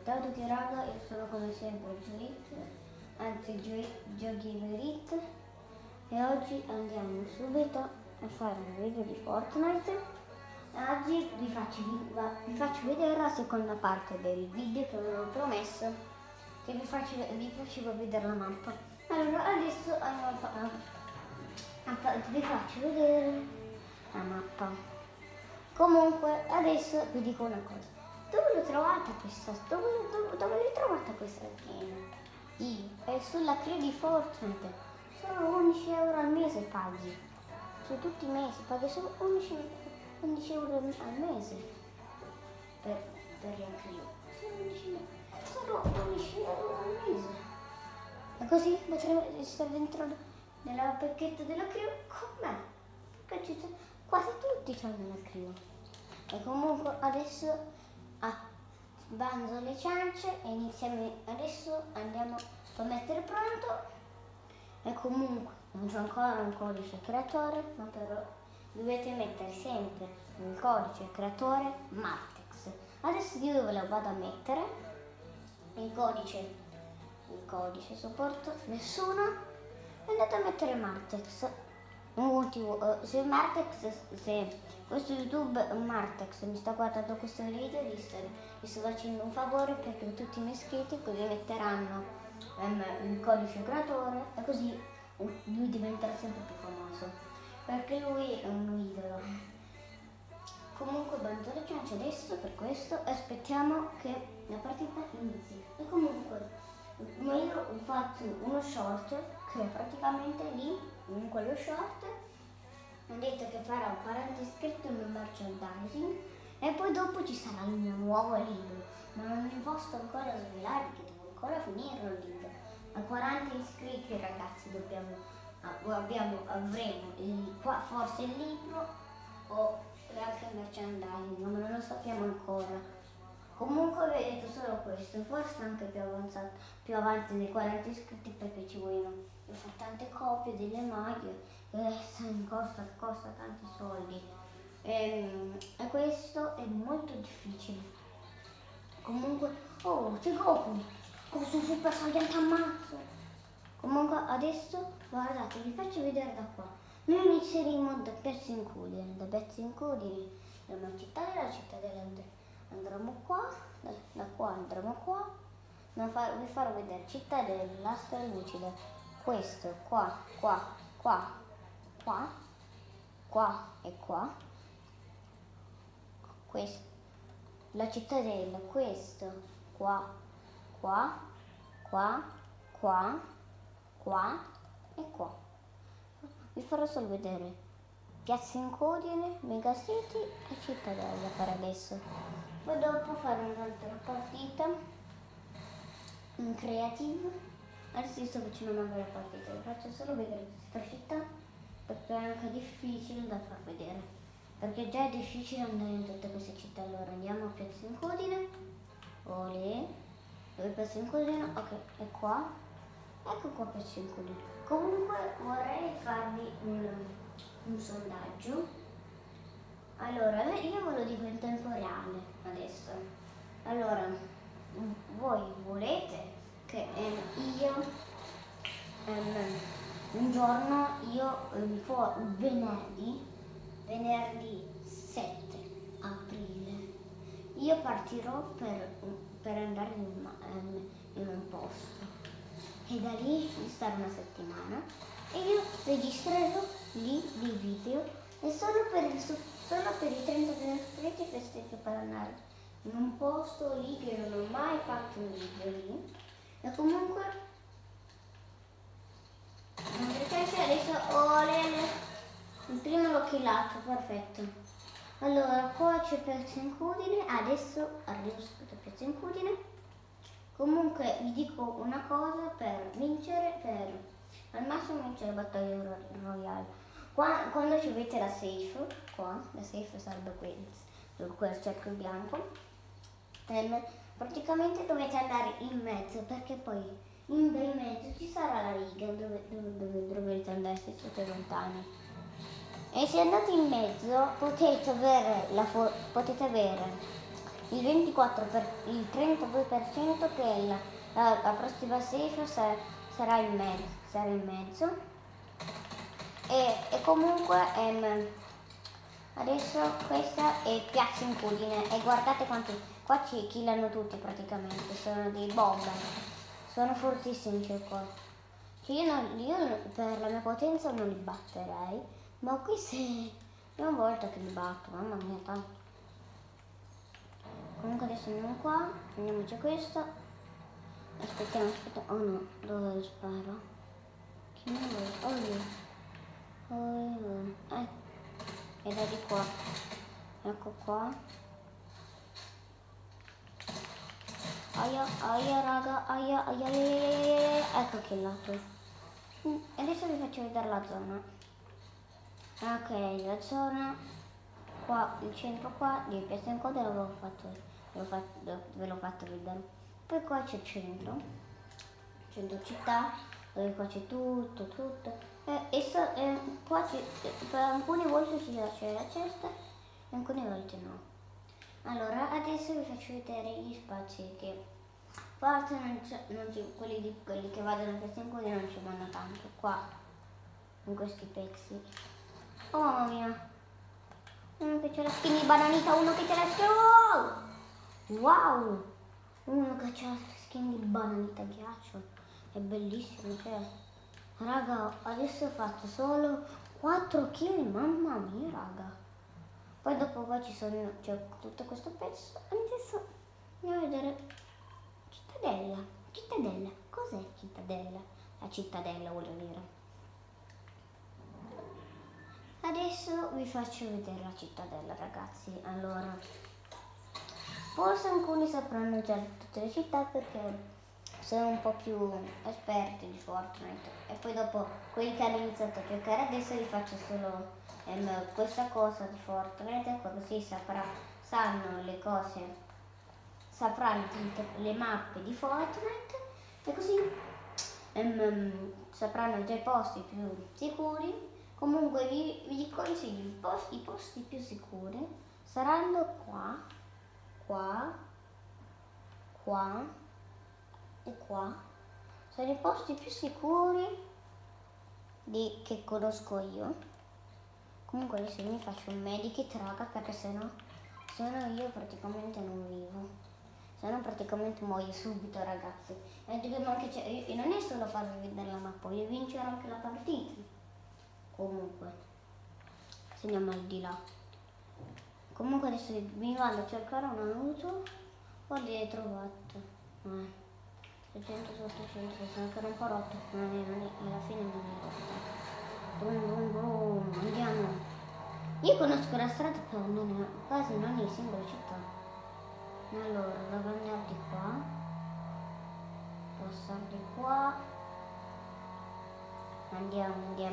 Ciao a tutti raga, io sono come sempre Joit, anzi Giochi e oggi andiamo subito a fare un video di Fortnite e oggi vi faccio vedere la seconda parte del video che avevo promesso, che vi facevo vedere la mappa. Allora adesso vi faccio vedere la mappa. Comunque adesso vi dico una cosa. Dove l'ho trovata questa? Dove l'ho trovata questa skin? È sulla crew di Fortnite. Solo 11 euro al mese paghi. Su tutti i mesi paghi solo 11 euro al mese per la crew. Solo 11 euro al mese. E così potrei stare dentro nella pacchetto della crew con me. Perché quasi tutti hanno la crew. E comunque adesso bando le ciance e iniziamo. Adesso andiamo a mettere pronto. E comunque non c'è ancora un codice creatore, ma però dovete mettere sempre il codice creatore Martex. Adesso io ve lo vado a mettere il codice supporto nessuno, e andate a mettere Martex. Un motivo, se questo YouTube Martex mi sta guardando questo video, gli sto facendo un favore, perché tutti i miei iscritti così metteranno il codice creatore e così lui diventerà sempre più famoso, perché lui è un idolo. Comunque bando le ciance adesso per questo e aspettiamo che la partita inizi. E comunque io ho fatto uno short che praticamente lì, in quello short, ho detto che farò 40 iscritti nel merchandising e poi dopo ci sarà il mio nuovo libro, ma non vi posso ancora svelare perché devo ancora finirlo il libro. A 40 iscritti ragazzi avremo forse il libro o anche il merchandising, ma non lo sappiamo ancora. Comunque vedete solo questo, forse anche più avanti dei 40 iscritti, perché ci vogliono fare tante copie delle maglie che costa tanti soldi e questo è molto difficile. Comunque, oh c'è Goku, questo super saiyan ammazzo. Comunque adesso guardate, vi faccio vedere da qua. Noi inizieremo da pezzi incudine, dalla cittadella andremo qua, da qua andremo qua, vi farò vedere cittadella, lastra lucida, questo, qua e qua, questo, la cittadella, questo, qua e qua. Vi farò solo vedere Piazza Incudine, Megacity e Cittadella per adesso. Poi dopo fare un'altra partita in creativo. Adesso io sto facendo una bella partita, vi faccio solo vedere questa città perché è anche difficile da far vedere, perché già è difficile andare in tutte queste città. Allora andiamo a Piazza Incudine, olè, dove Piazza Incudine, ok, e qua, ecco qua Piazza Incudine. Comunque vorrei farvi un sondaggio. Allora, io ve lo dico in tempo reale adesso. Allora, voi volete che io un giorno, venerdì 7 aprile, io partirò per andare in un posto e da lì stare una settimana e io registrerò lì dei video e solo per i 30 iscritti festeggio per andare in un posto lì che non ho mai fatto un video lì. E comunque adesso il primo l'ho killato, perfetto. Allora qua c'è Piazza Incudine, adesso arrivo subito a Piazza Incudine. Comunque vi dico una cosa, per vincere, al massimo vincere la battaglia royale, quando ci avete la safe, qua, la safe sarebbe quel cerchio bianco, praticamente dovete andare in mezzo, perché poi in mezzo ci sarà la riga dove dovete andare se siete lontani. E se andate in mezzo potete avere il 24 per il 32% che la prossima safe sarà in mezzo e comunque adesso questa è Piazza Incudine e guardate quanti qua ci killano tutti praticamente, sono dei bomber, sono fortissimi qua. Cioè io per la mia potenza non li batterei, ma qui se una volta che li batto, mamma mia tanto. Comunque adesso andiamo qua, prendiamoci questo. Aspettiamo. Oh no, dove lo sparo? Che mi vuole? Oh lì. E da di qua. Ecco qua. Aia raga, aia. Ecco che lato. Adesso vi faccio vedere la zona. Ok, la zona. Qua, il centro qua, di Piazza in Coda ve l'ho fatto vedere. Poi qua c'è il centro città, dove qua c'è tutto. Qua per alcune volte c'è la cesta e alcune volte no. Allora, adesso vi faccio vedere gli spazi che forse quelli che vadono a Piazza in Coda non ci vanno tanto, qua, in questi pezzi. Oh mamma mia! Uno che c'è la skin di bananita, uno che c'è la skin. Wow! Uno che c'è la skin di bananita ghiaccio. È bellissimo, cioè. Raga, adesso ho fatto solo 4 kill, mamma mia, raga. Poi dopo qua c'è tutto questo pezzo. Adesso andiamo a vedere Cittadella. Cittadella, cos'è Cittadella? La cittadella vuol dire. Adesso vi faccio vedere la cittadella, ragazzi. Allora, forse alcuni sapranno già tutte le città perché sono un po' più esperti di Fortnite. E poi dopo quelli che hanno iniziato a giocare adesso vi faccio solo questa cosa di Fortnite, così sanno le cose, sapranno le mappe di Fortnite e così sapranno già i posti più sicuri. Comunque vi consiglio i posti più sicuri saranno qua e qua. Sono i posti più sicuri che conosco io. Comunque adesso mi faccio un medikit, raga, perché sennò io praticamente non vivo. Sennò praticamente muoio subito, ragazzi. E dobbiamo anche e non è solo farvi vedere la mappa, voglio vincere anche la partita. Comunque, se andiamo al di là. Comunque adesso mi vado a cercare un'auto. Guardi, hai trovato. 600 sotto 100, sono ancora un po' rotto. Alla fine non è rotta. Brum, andiamo. Io conosco la strada quasi in ogni singola città. Allora, devo andare di qua. Passare di qua. Andiamo.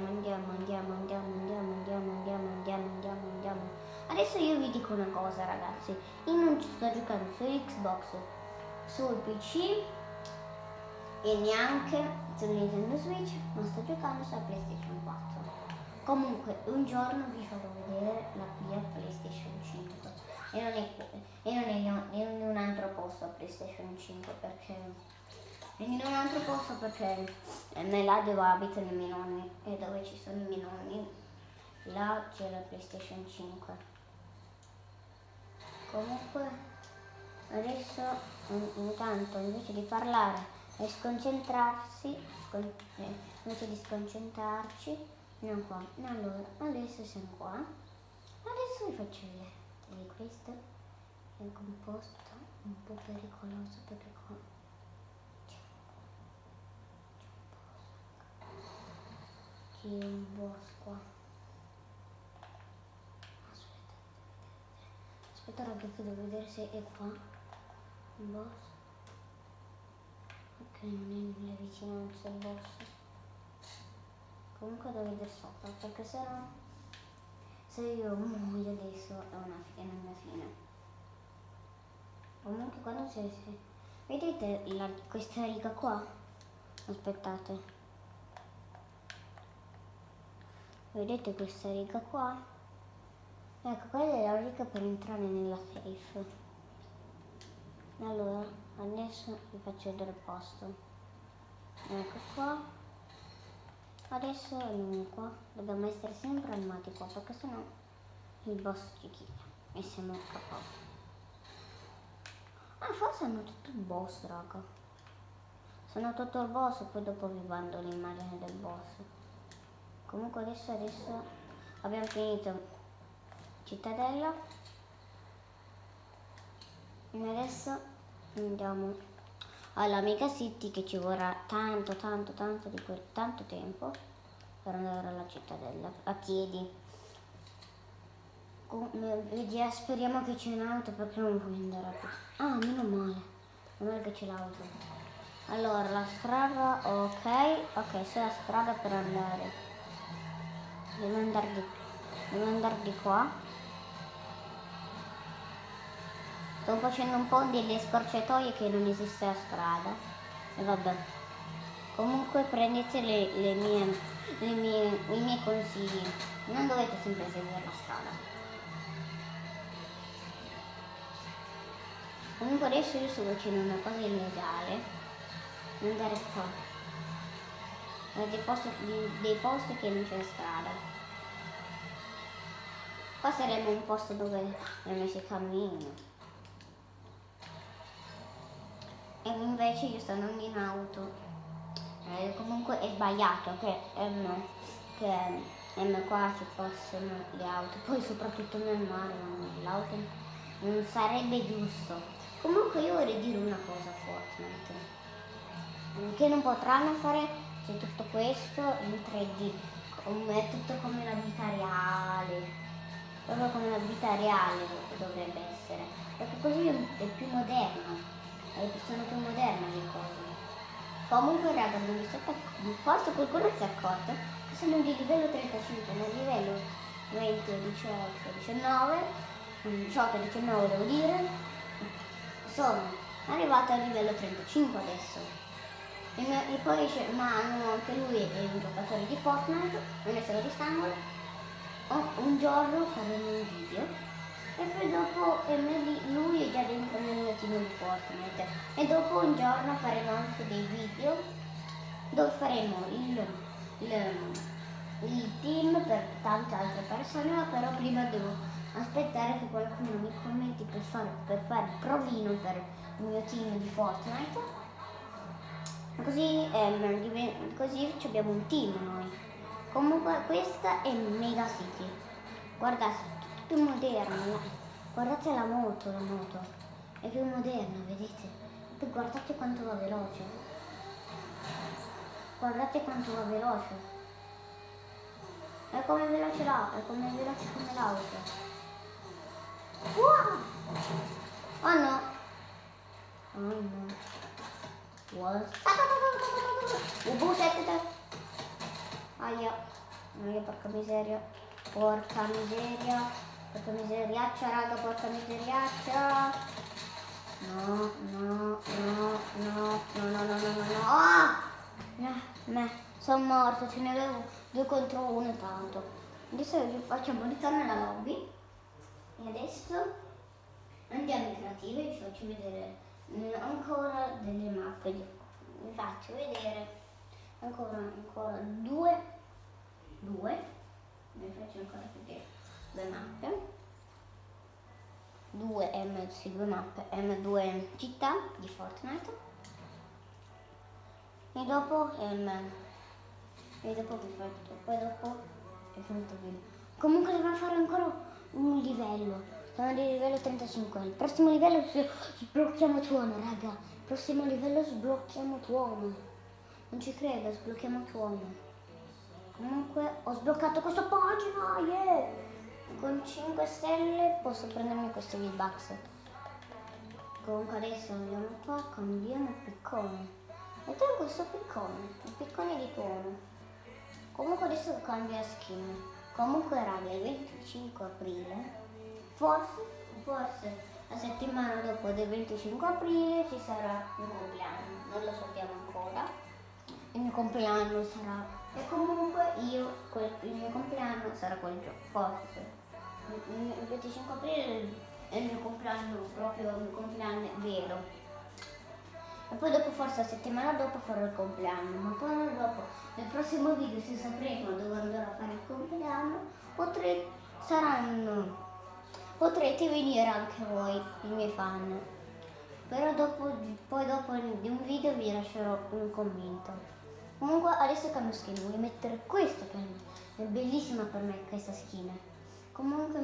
Adesso io vi dico una cosa, ragazzi. Io non ci sto giocando su Xbox, sul PC e neanche su Nintendo Switch, ma sto giocando sulla PlayStation 4. Comunque un giorno vi farò vedere la mia PlayStation 5 e non è in un altro posto la PlayStation 5 perché in un altro posto perché là dove abitano i miei nonni e dove ci sono i miei nonni là c'è la PlayStation 5. Comunque adesso intanto invece di parlare e sconcentrarsi invece di sconcentrarci andiamo qua. Allora adesso siamo qua, adesso vi faccio vedere questo è un posto un po' pericoloso perché qua c'è un boss qua. Aspetta ragazzi, devo vedere se è qua un boss. Ok, non è nelle vicinanze il boss. Comunque devo vedere sopra perché se io muoio adesso è una fine. Comunque quando vedete questa riga qua? Aspettate. Vedete questa riga qua? Ecco, quella è la riga per entrare nella safe. Allora, adesso vi faccio vedere il posto. Ecco qua. Adesso andiamo qua. Dobbiamo essere sempre animati qua, perché sennò il boss ci chiglia e siamo KO. Ah, forse hanno tutto il boss, raga. Se hanno tutto il boss, poi dopo vi mando l'immagine del boss. Comunque adesso abbiamo finito cittadella. E adesso andiamo alla Mega City, che ci vorrà tanto tempo per andare alla cittadella a piedi. Speriamo che c'è un'auto, perché non voglio andare a piedi. Ah, meno male che c'è l'auto. Allora, la strada, ok, c'è la strada per andare. Devo andare di qua. Sto facendo un po' delle scorciatoie che non esiste la strada. E vabbè. Comunque prendete i miei consigli. Non dovete sempre seguire la strada. Comunque adesso io sto facendo una cosa illegale. Andare qua. Dei posti che non c'è strada. Qua sarebbe un posto dove si cammina. E invece io sto andando in auto. Comunque è sbagliato che qua ci possono le auto. Poi soprattutto nel mare l'auto non sarebbe giusto. Comunque io vorrei dire una cosa a Fortnite, che non potranno fare se tutto questo in 3D, è tutto come la vita reale, proprio come la vita reale dovrebbe essere, perché così è più moderno, sono più moderne le cose. Comunque raga, forse qualcuno si è accorto che sono di livello 35, nel livello 20, 18, 19 devo dire. Sono arrivato al livello 35 adesso. E poi c'è Manu, anche lui è un giocatore di Fortnite, non è solo di Stangolo. Un giorno faremo un video e poi dopo lui è già dentro nel mio team di Fortnite. E dopo un giorno faremo anche dei video dove faremo il team per tante altre persone, ma però prima devo aspettare che qualcuno mi commenti per fare il provino per il mio team di Fortnite, così abbiamo un team noi. Comunque questa è Mega City, guardate, è tutto moderno, guardate la moto è più moderna, vedete? E poi guardate quanto va veloce, è come veloce come l'auto. Wow! Oh no! What? Bussette! Aia, porca miseriaccia raga, porca miseriaccia! No! Ah! Sono morto, ce ne avevo 2 contro 1 tanto. Adesso vi facciamo ritorno alla lobby. E adesso andiamo in creative, vi faccio vedere ancora delle mappe. Vi faccio vedere ancora 2. Vi faccio ancora vedere 2 mappe. 2 mappe, M2 città di Fortnite. E dopo vi faccio, poi dopo è finito il video. Comunque dobbiamo fare ancora un livello, siamo di livello 35, il prossimo livello sblocchiamo tuono, raga, il prossimo livello sblocchiamo tuono, non ci credo, sblocchiamo tuono. Comunque ho sbloccato questa pagina, yeah! Con 5 stelle posso prendermi questi V-Bucks. Comunque adesso andiamo qua, cambiamo il piccone, mettiamo questo piccone, il piccone di tuono. Comunque adesso cambia skin. Comunque raga, il 25 aprile, forse la settimana dopo del 25 aprile ci sarà il mio compleanno, non lo sappiamo ancora. Il mio compleanno sarà, e comunque il mio compleanno sarà quel giorno, forse. Il 25 aprile è il mio compleanno, proprio il mio compleanno vero. E poi dopo, forse la settimana dopo farò il compleanno, ma poi dopo, nel prossimo video, se sapremo dove andrò a fare il compleanno, potrete venire anche voi, i miei fan. Però poi dopo di un video vi lascerò un commento. Comunque adesso cambio skin, voglio mettere questo per me, è bellissima per me questa skin. Comunque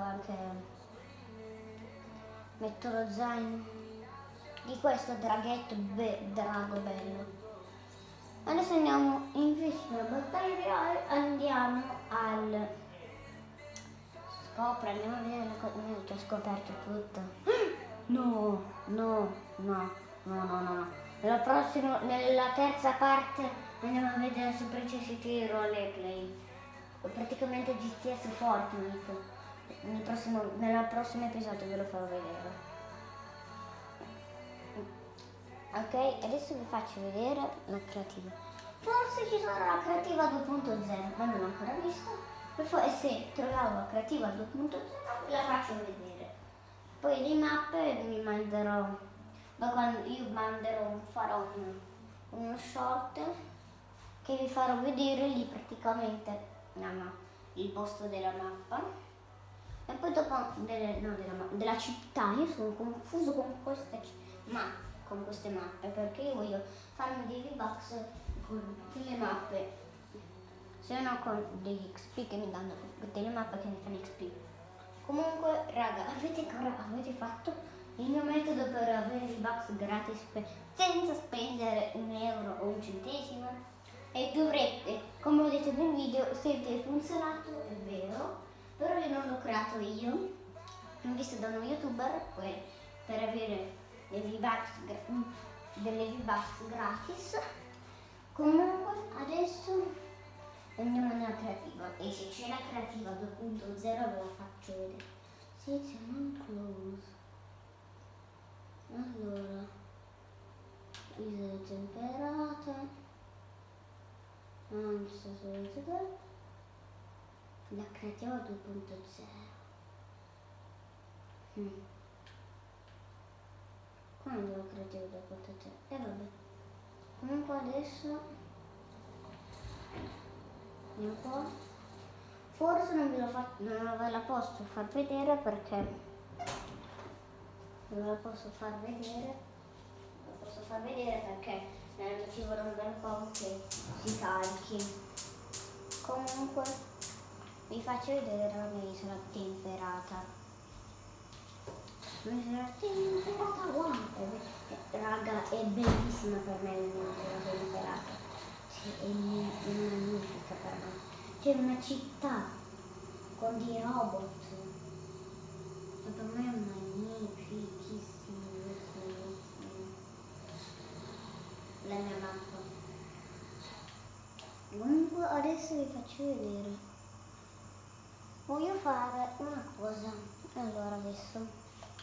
metto lo zaino di questo draghetto drago bello. Adesso andiamo invece della battaglia reale, andiamo al scopra, andiamo a vedere le cose. Io ho già scoperto tutto. No. Nella terza parte andiamo a vedere su Princess City Roleplay. Praticamente GTS Fortnite. Nel prossimo episodio ve lo farò vedere. Ok, adesso vi faccio vedere la creativa. Forse ci sarà la creativa 2.0, ma non l'ho ancora vista. E se troviamo la creativa 2.0 la faccio vedere. Poi le mappe vi manderò, farò uno short che vi farò vedere lì praticamente il posto della mappa. E poi dopo della città. Io sono confuso con queste mappe perché io voglio farmi dei V-Bucks con delle mappe, se no con degli XP che mi danno delle mappe che mi fanno XP. Comunque raga, avete fatto il mio metodo per avere i V-Bucks gratis senza spendere un euro o un centesimo, e dovrete, come ho detto nel video, se vi è funzionato è vero, però io non l'ho creato io, l'ho visto da uno youtuber per avere delle V-Bucks gratis. Comunque adesso andiamo nella creativa, e se c'è la creativa 2.0 ve la faccio vedere. Sì, non close. Allora, isole temperate, non so se volete vedere la creativa 2.0. Quando la creativa 2.0? E vabbè. Comunque adesso andiamo qua. Forse non ve la posso far vedere perché ci vorrà un bel po' che si carichi. Comunque vi faccio vedere la mia isola temperata. Wow, raga, è bellissima per me la mia isola temperata. Sì, è magnifica per me. C'è una città con dei robot e per me è magnificissimo la mia mappa. Comunque adesso vi faccio vedere, voglio fare una cosa. Allora adesso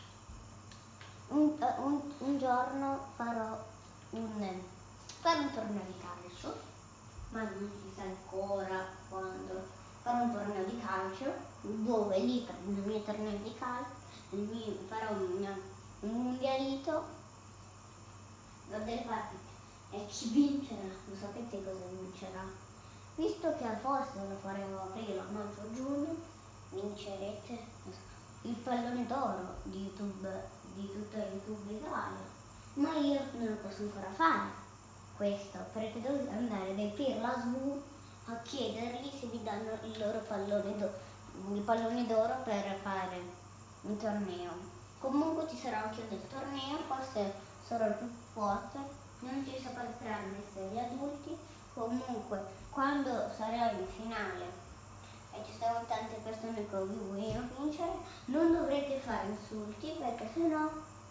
un giorno farò un torneo di calcio, ma non si sa ancora quando. Farò un torneo di calcio dove lì nel mio torneo di calcio farò un mondialito da delle partite, e chi vincerà, lo sapete cosa vincerà? Visto che forse lo faremo a aprile, maggio o giugno, vincerete il pallone d'oro di YouTube, di tutto YouTube Italia. Ma io non lo posso ancora fare questo, perché devo andare dai Pirlasvu a chiedergli se mi danno il loro pallone d'oro per fare un torneo. Comunque ci sarà anche del torneo, forse sarò il più forte, non ci sapranno essere gli adulti. Comunque quando sarò in finale e ci saranno tante persone che vi vogliono vincere, non dovrete fare insulti, perché sennò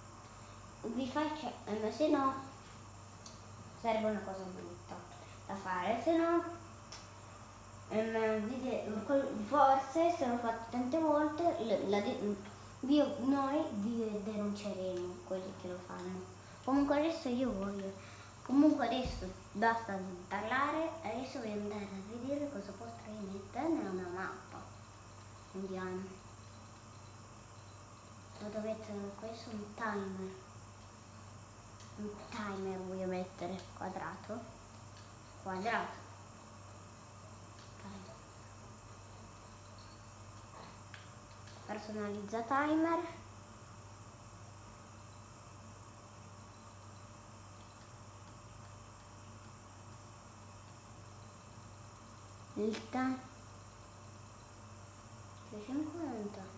sennò sarebbe una cosa brutta da fare, sennò forse se l'ho fatto tante volte noi denunceremo quelli che lo fanno. Comunque adesso basta di parlare, adesso voglio andare a vedere cosa potrei mettere nella mia mappa. Andiamo. dovete, questo è un timer voglio mettere, quadrato, personalizza timer, il time 650.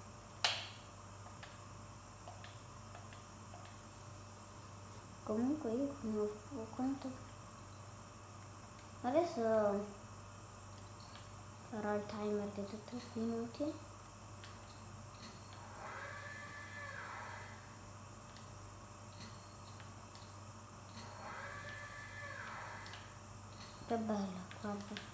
Comunque io non ho quanto. Adesso farò il timer di tutti i minuti. Che bello, guarda.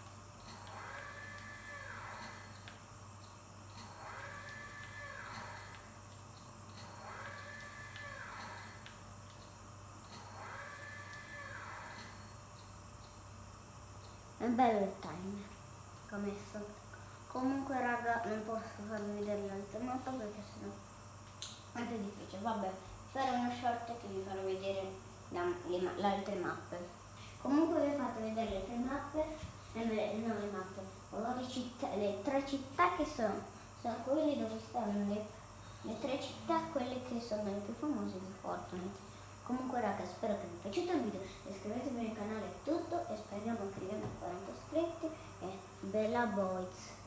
È bello il timer che ho messo. Comunque raga, non posso farvi vedere l'altra mappa perché sennò è anche difficile. Vabbè, farò uno short che vi farò vedere le altre mappe. Comunque vi ho fatto vedere le tre mappe, non le mappe, ho le tre città che sono quelle dove stanno le tre città, quelle che sono le più famose di Fortnite. Comunque raga, spero che vi sia piaciuto il video, iscrivetevi al canale, è tutto e speriamo che arriviamo a 40 iscritti e bella boys!